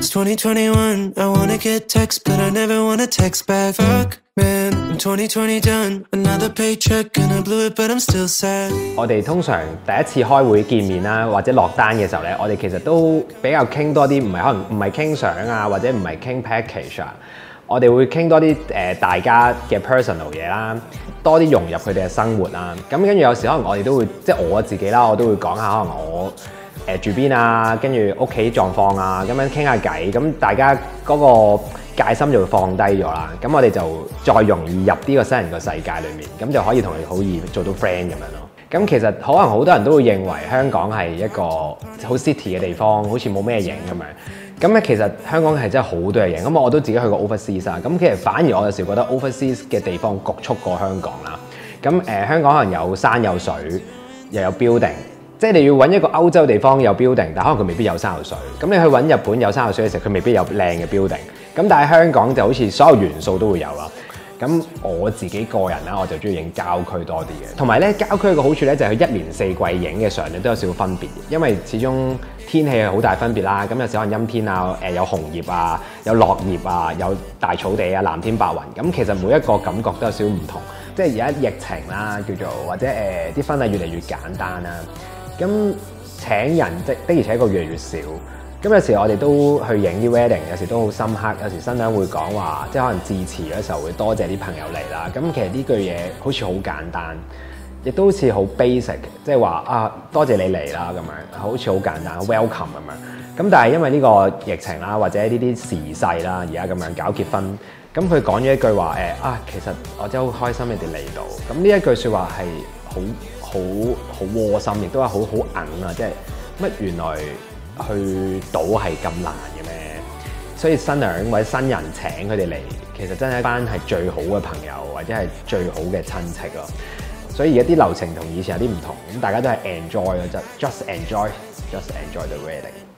It's 2021, I wanna get text, but I never wanna text back. Fuck, man, I'm 2020 done. Another paycheck, and I blew it, but I'm still sad. 我哋通常第一次開會見面啦，或者落單嘅時候咧，我哋其實都比較傾多啲，可能唔係傾相啊，或者唔係傾 package 啊，我哋會傾多啲大家嘅 personal 嘢啦，多啲融入佢哋嘅生活啦。咁跟住有時可能我哋都會，即係我自己啦，我都會講下可能我住邊啊，跟住屋企狀況啊，咁樣傾下偈，咁大家嗰個戒心就會放低咗啦。咁我哋就再容易入呢個新人個世界裏面，咁就可以同佢好易做到 friend 咁樣咯。咁其實可能好多人都會認為香港係一個好 city 嘅地方，好似冇咩影咁樣。咁咧其實香港係真係好多嘢影。咁我都自己去過 overseas 啊。咁其實反而我有時覺得 overseas 嘅地方局促過香港啦。咁香港可能有山有水，又有 building。即係你要揾一個歐洲地方有 building，但可能佢未必有山有水。咁你去揾日本有山有水嘅時候，佢未必有靚嘅 building。咁但係香港就好似所有元素都會有啦。咁我自己個人啦，我就中意影郊區多啲嘅。同埋咧，郊區嘅好處咧就係佢一年四季影嘅相咧都有少少分別嘅，因為始終天氣係好大分別啦。咁有時可能陰天啊，有紅葉啊，有落葉啊，有大草地啊，藍天白雲。咁其實每一個感覺都有少少唔同。即係而家疫情啦，叫做或者啲婚禮越嚟越簡單啦。咁請人的而且確越嚟越少。咁有時我哋都去影啲 wedding， 有時都好深刻。有時新娘會講話，即係可能致辭嗰時候會多謝啲朋友嚟啦。咁其實呢句嘢好似好簡單，亦都好似好 basic， 即係話啊多謝你嚟啦咁樣，好似好簡單 welcome 咁樣。咁但係因為呢個疫情啦，或者呢啲時勢啦，而家咁樣搞結婚，咁佢講咗一句話其實我真係好開心你哋嚟到。咁呢一句説話係好窩心，亦都係好硬啊！即係乜原來去到係咁難嘅咩？所以新娘或者新人請佢哋嚟，其實真係一班係最好嘅朋友，或者係最好嘅親戚咯。所以而家啲流程同以前有啲唔同，咁大家都係 enjoy 嘅啫，just enjoy the wedding。